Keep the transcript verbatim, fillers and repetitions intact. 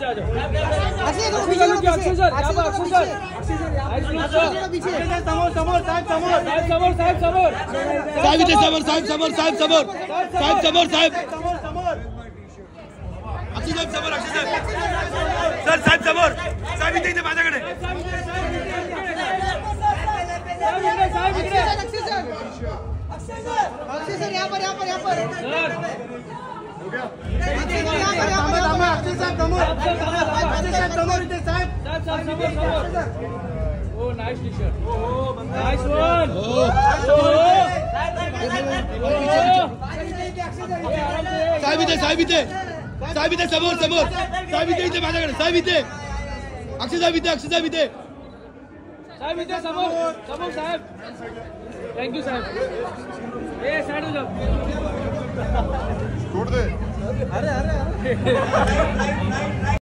नीचे आ जाओ। Akshay sir Akshay sir Akshay sir यहाँ पर अक्षय सर अक्षय सर समोर समोर साहेब समोर साहेब समोर साहेब समोर साहेब इथे समोर साहेब समोर साहेब समोर साहेब समोर साहेब समोर समोर अक्षय साहेब समोर अक्षय साहेब सर साहेब समोर साहेब इथे इथे माझ्याकडे साहेब इकडे Akshay sir Akshay sir Akshay sir यहाँ पर यहाँ पर यहाँ पर हो गया अक्षय साहब समोर अक्षय साहेब समोर इथे साहेब साहेब साहेब समोर समोर oh nice T shirt nice one साहेब इथे साहेब इथे साहेब इथे समोर समोर साहेब इथे इथे माझ्याकडे साहेब इथे अक्षय साहेब इथे अक्षय साहेब इथे साहेब इथे समोर समोर साहेब थैंक यू साहेब ए साइड हो जाओ छोड़ दे अरे अरे अरे